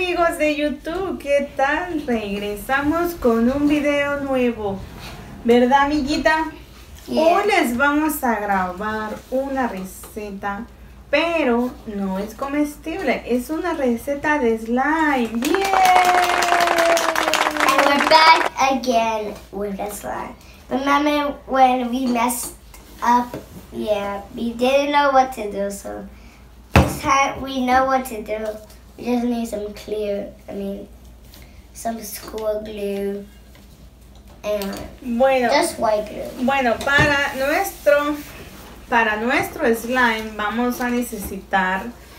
amigos de YouTube, ¿qué tal? Regresamos con un video nuevo, ¿verdad, amiguita? Hoy les vamos a grabar una receta, pero no es comestible, es una receta de slime. ¡Bien! And we're back again with the slime. Remember when we messed up? Yeah, we didn't know what to do, so this time we know what to do. We just need some school glue and just white glue. Bueno, para nuestro slime vamos a necesitar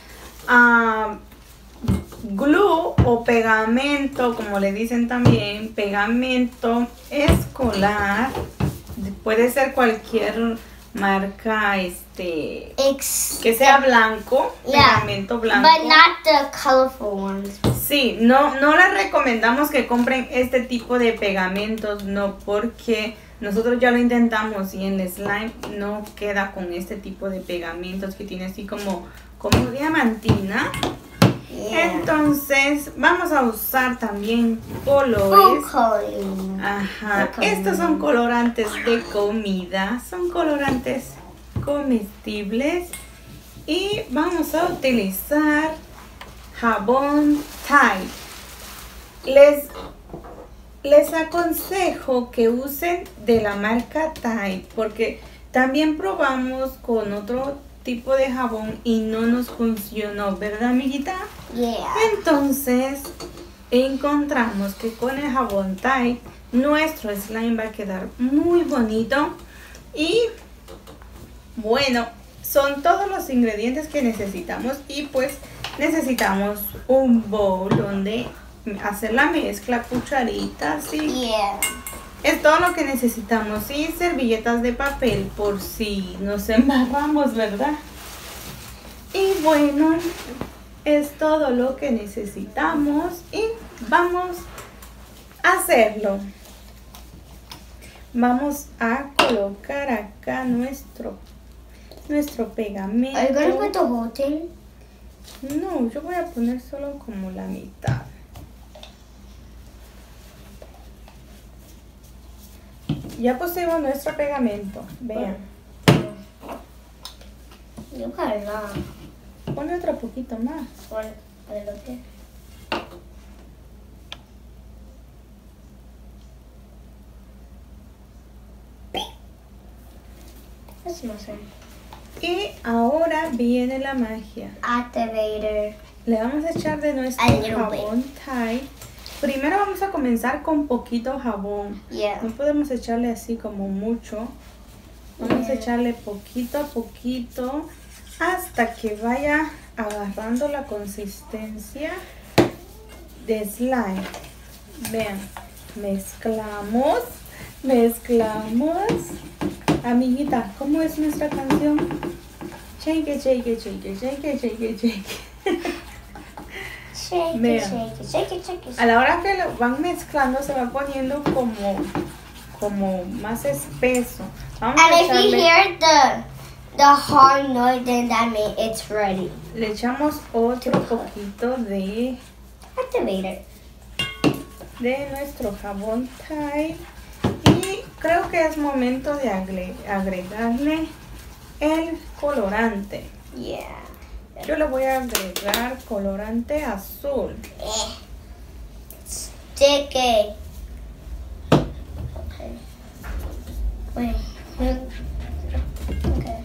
glue o pegamento, como le dicen también, pegamento escolar. Puede ser cualquier marca, que sea blanco, pegamento blanco. But not the colorful ones. Sí, no les recomendamos que compren este tipo de pegamentos, no, porque nosotros ya lo intentamos y en el slime no queda con este tipo de pegamentos que tiene así como diamantina. Yeah. Entonces vamos a usar también colores. Ajá. Estos son colorantes de comida, son colorantes comestibles y vamos a utilizar jabón Tide. Les aconsejo que usen de la marca Tide porque también probamos con otro tipo de jabón y no nos funcionó, ¿verdad, amiguita? Yeah. Entonces encontramos que con el jabón Tide nuestro slime va a quedar muy bonito y bueno, son todos los ingredientes que necesitamos y pues necesitamos un bowl donde hacer la mezcla, cucharitas y Yeah. es todo lo que necesitamos y servilletas de papel por si nos embarramos, ¿verdad? Y bueno, es todo lo que necesitamos y vamos a hacerlo. Vamos a colocar acá nuestro pegamento. Are you going to put the whole thing? No, yo voy a poner solo como la mitad. Ya pusimos nuestro pegamento, vean. You got a lot. Ponle otro poquito más. That's nothing. Y ahora viene la magia. Activator. Le vamos a echar de nuestro A little jabón Tide. Primero vamos a comenzar con poquito jabón. Yeah. No podemos echarle así como mucho. Vamos a echarle poquito a poquito hasta que vaya agarrando la consistencia de slime. Vean, mezclamos. Amiguita, ¿cómo es nuestra canción? Shake it, shake it, shake it, shake it, shake it, shake it. Shake Vean. it, shake it, shake it, shake it. A la hora que lo van mezclando se va poniendo como más espeso. Vamos a And if you echarle, hear the hard noise, then that means it's ready. le echamos otro poquito de Activator. nuestro jabón Tide y creo que es momento de agregarle el colorante. Yeah. Yo le voy a agregar colorante azul. Sticky. Okay. Wait. Okay.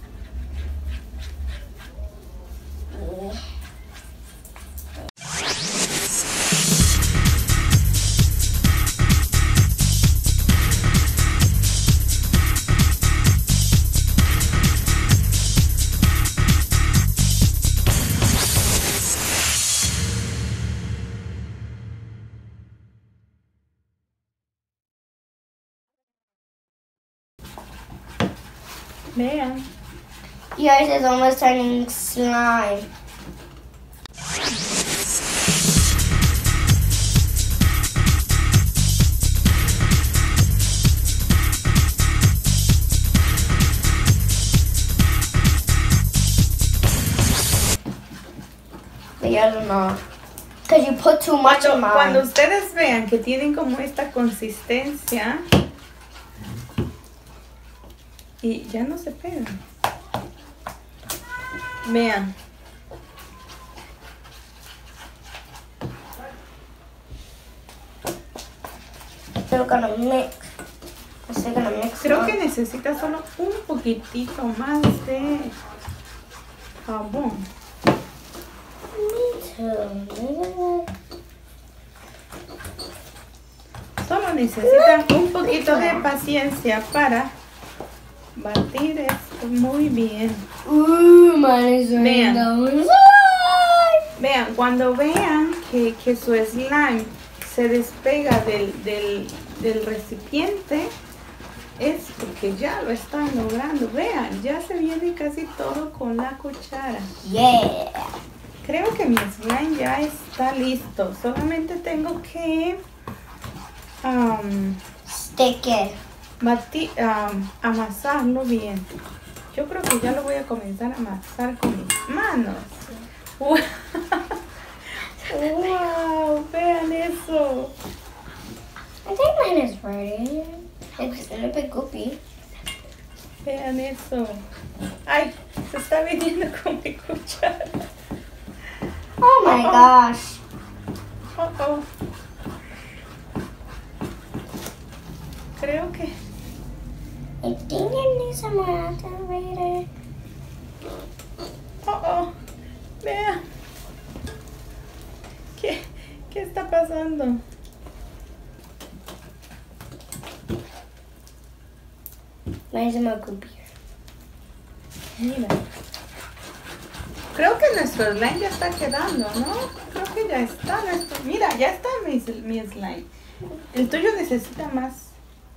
Vean. Yours is almost turning slime. But yours is not. Because you put too much in Cuando mine. ustedes vean que tienen como esta consistencia y ya no se pegan. Vean. They're gonna mix. They're gonna mix. Creo them que up. necesita solo un poquitito más de jabón. Me too. Solo necesitan un poquito de paciencia para batir esto muy bien. Ooh, mine is Vean. right down. Vean, cuando vean que su slime se despega del recipiente, es porque ya lo están logrando. Vean, ya se viene casi todo con la cuchara. Yeah. Creo que mi slime ya está listo. Solamente tengo que Stick it. amasarlo bien. Yo creo que ya lo voy a comenzar a amasar con mis manos. ¡Wow! Vean eso. I think mine is ready. It's a little bit goopy. Vean eso. Ay, se está viniendo con mi cuchara. Oh my gosh. Oh, oh. Creo que I think it needs some more activator. oh, oh. Vean. ¿Qué está pasando? Mine's more goopy. Mira. Creo que nuestro slime ya está quedando, ¿no? Creo que ya está nuestro. Mira, ya está mi slime. El tuyo necesita más.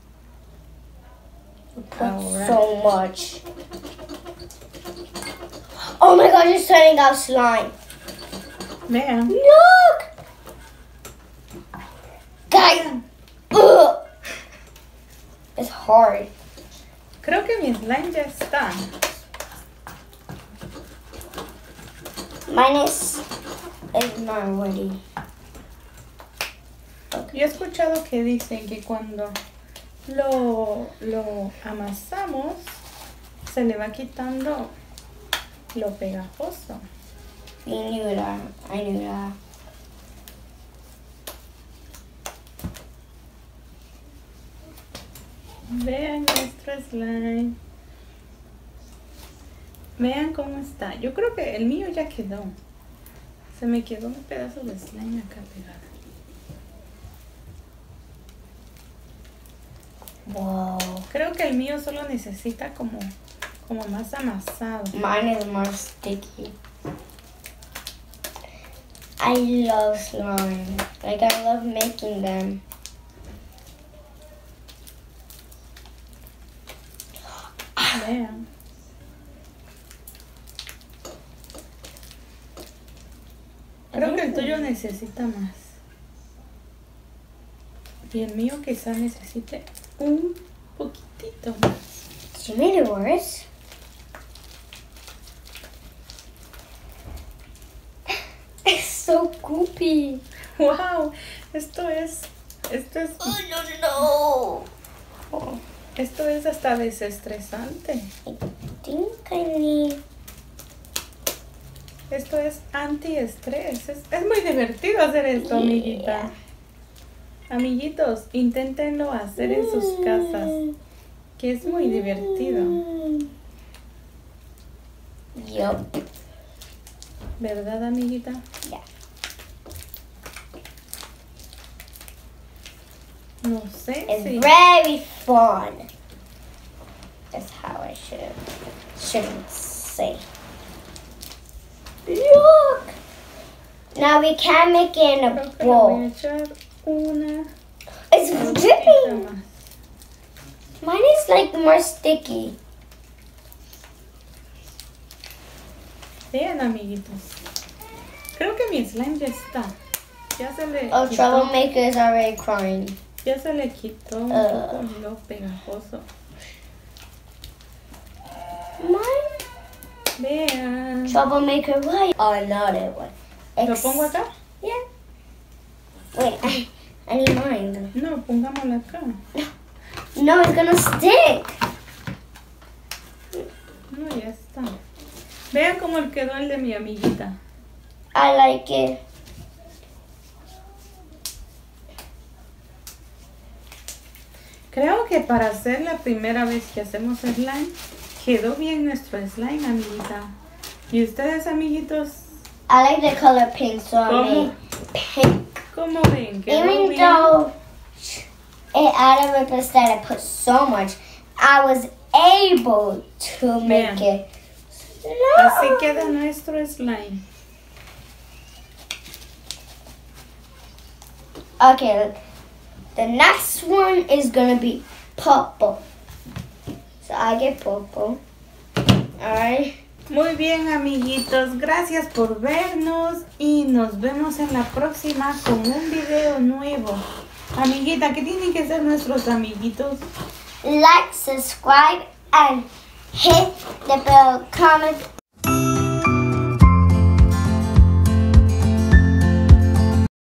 Ahora. So much. Oh my gosh, it's turning out slime. Vean. Look! Guys! Ugh. It's hard. Creo que mi slime ya está. Mine is not ready. Yo he escuchado que dicen que cuando lo amasamos se le va quitando lo pegajoso. You knew that. I knew that. Vean nuestro slime. Vean cómo está. Yo creo que el mío ya quedó. Se me quedó un pedazo de slime acá pegada. Wow. Creo que el mío solo necesita como más amasado. Mine is more sticky. I love slime. Like, I love making them. Vean. Creo que el tuyo necesita más. Y el mío quizá necesite un poquitito más. You made it worse. It's so goopy. Wow, esto es Oh, no. esto es hasta desestresante. I think I need... Esto es antiestrés. Es muy divertido hacer esto, amiguita. Amiguitos, inténtenlo hacer en sus casas, que es muy divertido. Yup. ¿Verdad, amiguita? Yeah. No sé It's si... very fun. That's how I shouldn't say. Look! Now we can make it in Creo a que le voy a bowl. echar una It's gotita dripping! más. Mine is like more sticky. Vean, amiguitos. Creo que mi slime ya está. Ya se le Oh, quitó, Troublemaker is already crying. ya se le quitó un poco lo pegajoso. Mine? Vean. Troublemaker, why? Oh, no, that one. ¿Lo pongo acá? Yeah. Wait, I need mine. No, pongámosla acá. No, it's gonna stick. No, ya está. Vean cómo quedó el de mi amiguita. I like it. Creo que para hacer la primera vez que hacemos slime, quedó bien nuestro slime, amiguita. ¿Y ustedes, amiguitos? I like the color pink, so I ¿Cómo? made pink. ¿Cómo ven? ¿Quedó Even bien? though out of ripples that I put so much, I was able to make Vean. it. No. Así queda nuestro slime. Okay, look. The next one is gonna be purple. So I get purple. Alright. Muy bien, amiguitos. Gracias por vernos y nos vemos en la próxima con un video nuevo. Amiguita, ¿qué tienen que hacer nuestros amiguitos? Like, subscribe, and hit the bell, comment